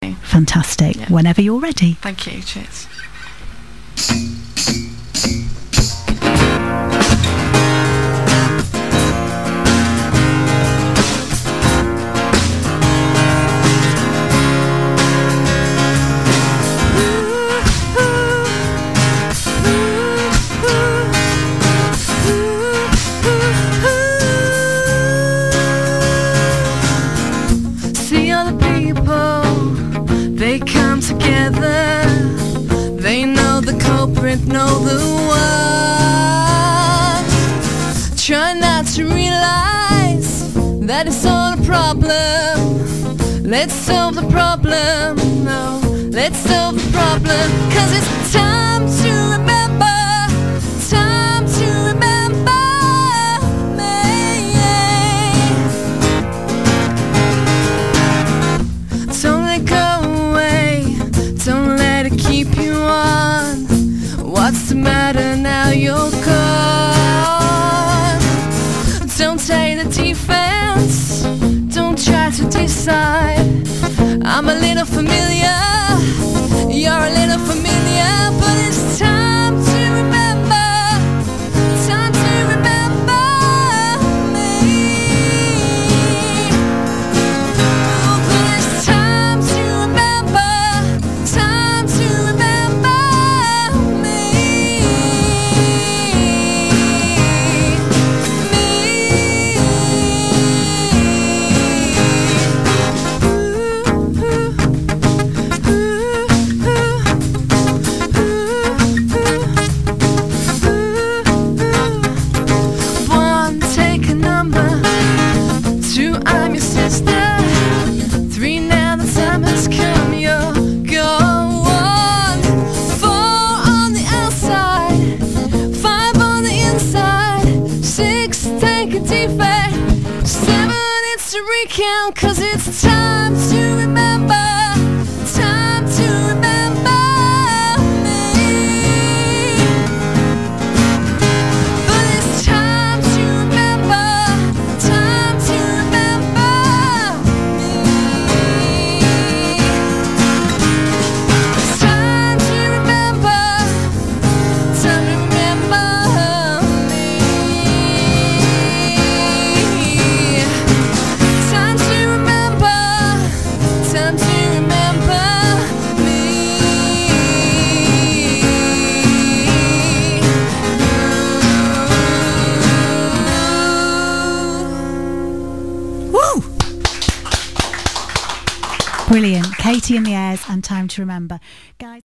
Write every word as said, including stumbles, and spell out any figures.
Fantastic. Yeah. Whenever you're ready. Thank you. Cheers. They come together, they know the culprit, know the one. Try not to realize that it's all a problem. Let's solve the problem, no, let's solve the problem. Cause it's time to remember, time to remember me. Don't let go, don't let it keep you on. What's the matter now you're gone? Don't take the defense, don't try to decide. I'm a little familiar, you're a little familiar, but it's time to remember, time to remember me. Oh, but it's time to remember, time to remember me. One, take a number. Two, I'm your sister. Three, now the time has come, you're gone. One, four on the outside, five on the inside, six, take a deep breath, seven, it's to recount, cause it's time to remember, time to remember me. But it's time to remember, time to remember me. It's time to remember, time to remember me. Time to remember, time to remember me. Woo! Brilliant. Katie and the Ayres and Time to Remember. Guys.